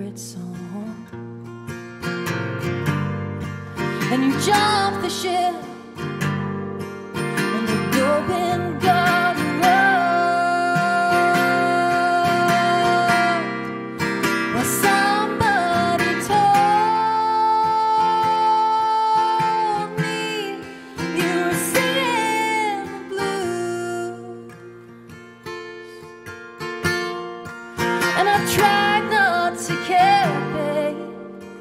favorite song. And you jump the ship on the open garden road. Well, somebody told me you were singing the blues, and I've tried not to care, babe,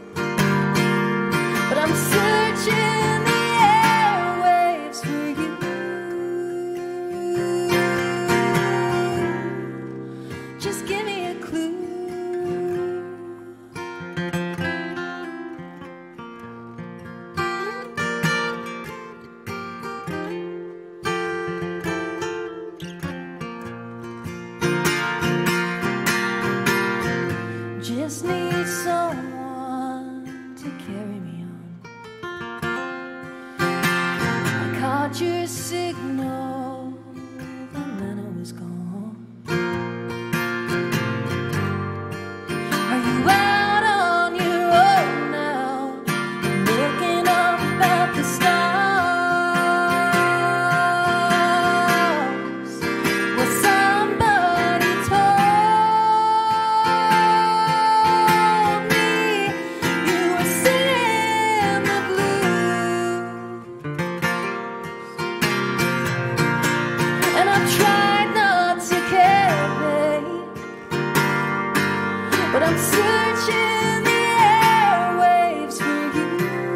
but I'm searching the airwaves for you. Just give me a clue. Just need someone to carry me on. I caught your signal, and then it was gone. Are you out on your own now, looking up at the stars? Well, somebody told me you were singing the blues, and I've tried not to care, babe, but I'm searching the airwaves for you.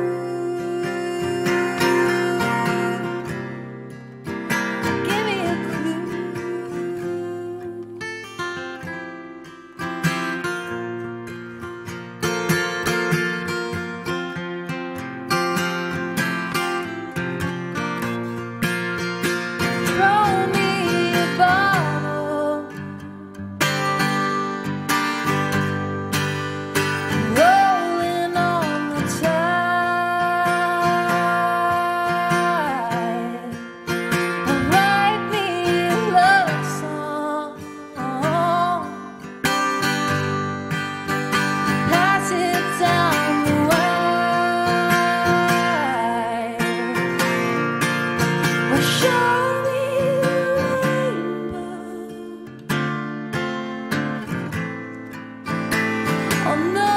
Give me a clue. Throw me a bottle, rolling on the tide, and write me a love song. Pass it down the wire. Well, show me the rainbow. Oh no.